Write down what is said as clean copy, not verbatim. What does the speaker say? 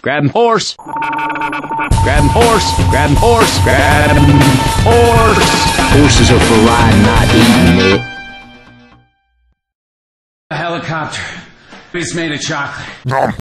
Grab him, horse. Grab him, horse. Grab him, horse. Grab him, horse. Horses are for riding, not eating, Nick. A helicopter. It's made of chocolate.